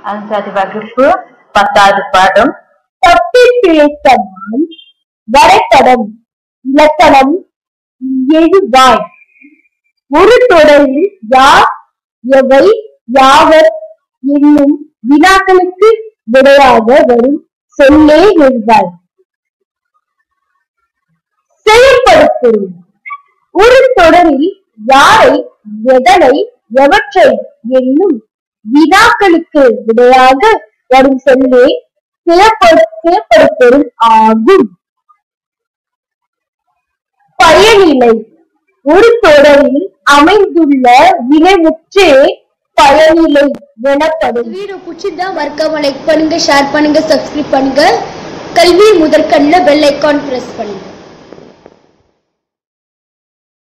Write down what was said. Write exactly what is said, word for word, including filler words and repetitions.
அஞ்சாவது வகுப்பு பத்தாவது பாடம் தப்பி பிழைத்தனம் வரைபடம் இலக்கணம் எழுவாய். ஒரு தொடரில் யார் எவை யாவர் என்னும் வினாக்களுக்கு விடையாக வரும் சொல்லே எழுவாய். செயல்படுத்தும் ஒரு தொடரில் யாரை எதனை எவற்றை என்னும் வினாக்களுக்கு விடையாக வரும் சொல்லே செயற்படுத்தும் ஆகும். பயனிலை ஒரு தொடரில் அமைந்துள்ள வினைமுற்றே பயனிலை எனப்படும். வீடியோ பிடிச்சிருந்தா மறக்காம லைக் பண்ணுங்க, ஷேர் பண்ணுங்க, சப்ஸ்கிரைப் பண்ணுங்க. கல்வி முதற்கண்ணில் பெல் ஐகான் பிரஸ் பண்ணுங்க.